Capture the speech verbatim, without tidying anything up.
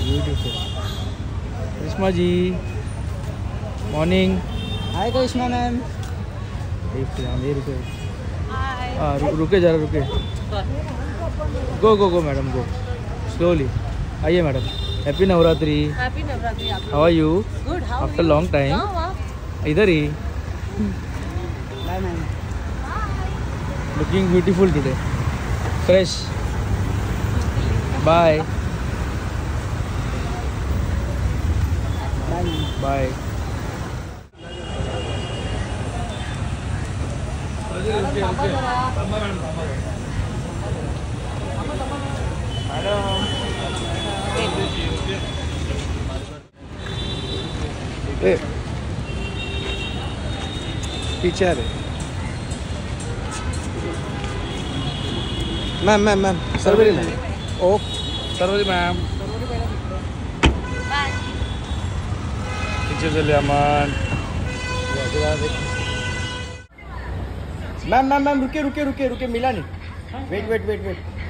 Beautiful. Karishma ji morning. Hi Karishma ma'am. एक ये रुके, हाँ रु, रुके जरा रुके। Go go go madam go slowly. आइए madam. Happy Navratri. Happy Navratri. How are you? Good. How after long time. इधर ही। Bye ma'am. Looking beautiful today, fresh. Bye bye. Teacher ma'am ma'am ma'am सर्वरी मैम। ओ सर्वरी मैम। टीचर चलिए Aman. Ma'am ma'am ma'am रुके रुके रुके रुके मिला नहीं। Wait wait wait wait